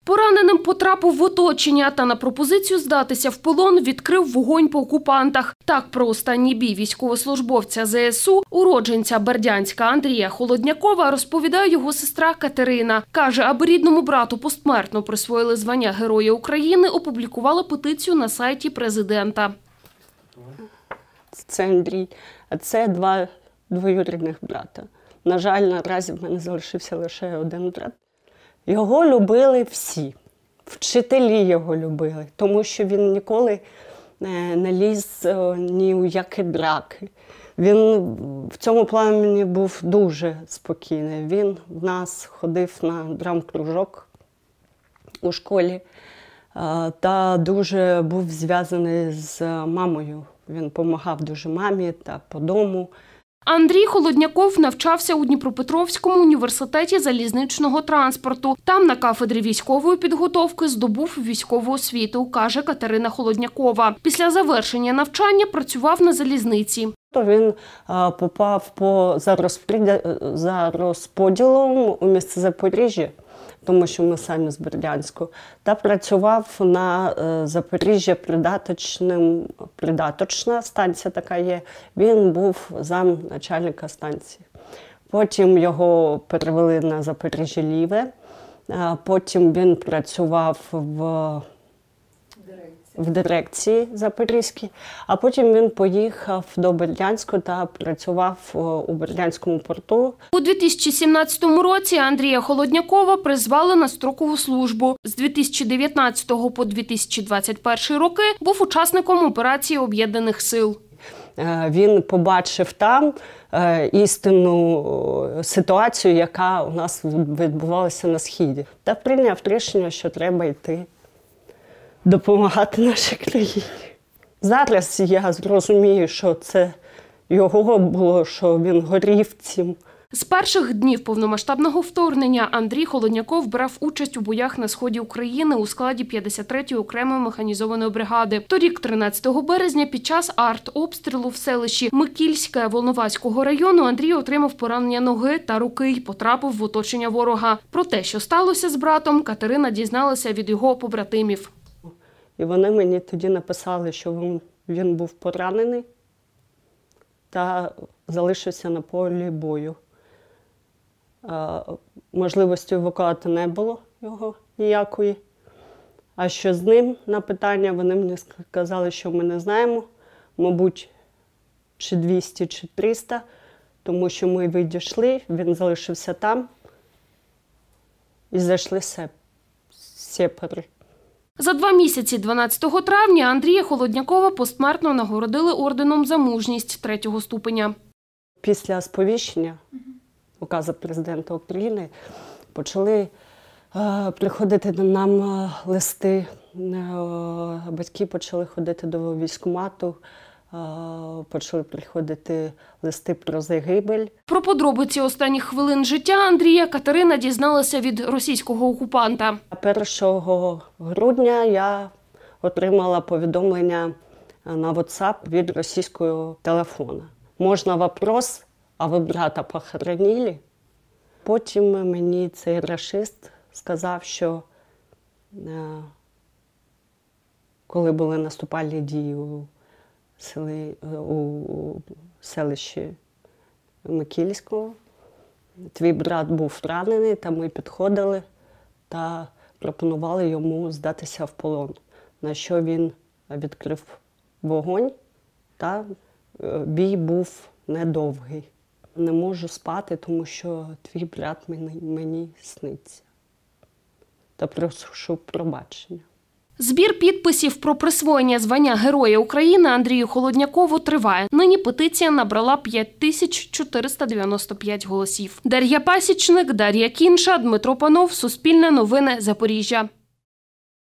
Пораненим потрапив в оточення та на пропозицію здатися в полон відкрив вогонь по окупантах. Так про останній бій військовослужбовця ЗСУ, уродженця Бердянська Андрія Холоднякова, розповідає його сестра Катерина. Каже, аби рідному брату посмертно присвоїли звання Героя України, опублікувала петицію на сайті президента. Це Андрій, а це два двоюрідних брата. На жаль, наразі в мене залишився лише один брат. Його любили всі, вчителі його любили, тому що він ніколи не ліз ні у які драки. Він в цьому плані був дуже спокійний. Він в нас ходив на драм-кружок у школі та дуже був зв'язаний з мамою. Він допомагав дуже мамі та по дому. Андрій Холодняков навчався у Дніпропетровському університеті залізничного транспорту. Там на кафедрі військової підготовки здобув військову освіту, каже Катерина Холоднякова. Після завершення навчання працював на залізниці. Він попав за розподілом у місце Запоріжжя, тому що ми самі з Бердянську, та працював на Запоріжжя придаточна станція така є. Він був замначальника станції. Потім його перевели на Запоріжжя Ліве, потім він працював в дирекції Запорізькій, а потім він поїхав до Бердянську та працював у Бердянському порту. У 2017 році Андрія Холоднякова призвали на строкову службу. З 2019 по 2021 роки був учасником операції Об'єднаних сил. Він побачив там істинну ситуацію, яка у нас відбувалася на Східі, та прийняв рішення, що треба йти допомагати нашій країні. Зараз я зрозумію, що це його було, що він горів цим. З перших днів повномасштабного вторгнення Андрій Холодняков брав участь у боях на сході України у складі 53-ї окремої механізованої бригади. Торік, 13 березня, під час артобстрілу в селищі Микільське Волноваського району Андрій отримав поранення ноги та руки й потрапив в оточення ворога. Про те, що сталося з братом, Катерина дізналася від його побратимів. І вони мені тоді написали, що він був поранений та залишився на полі бою. Можливості евакуати не було його ніякої. А що з ним на питання, вони мені сказали, що ми не знаємо, мабуть, чи 200, чи 300, тому що ми відійшли, він залишився там і зайшли сепари. За 2 місяці, 12 травня, Андрія Холоднякова посмертно нагородили орденом за мужність 3-го ступеня. Після сповіщення указу президента України почали приходити до нам листи. Батьки почали ходити до військкомату, почали приходити листи про загибель. Про подробиці останніх хвилин життя Андрія Катерина дізналася від російського окупанта. 1 грудня я отримала повідомлення на WhatsApp від російського телефону. Можна вопрос, а ви брата похоронили? Потім мені цей рашист сказав, що коли були наступальні дії у селищі Микільського, твій брат був ранений, та ми підходили та пропонували йому здатися в полон, на що він відкрив вогонь, та бій був недовгий. Не можу спати, тому що твій брат мені сниться. Та прошу пробачення. Збір підписів про присвоєння звання Героя України Андрію Холоднякову триває. Нині петиція набрала 5495 голосів. Дар'я Пасічник, Дар'я Кінша, Дмитро Панов, Суспільне новини, Запоріжжя.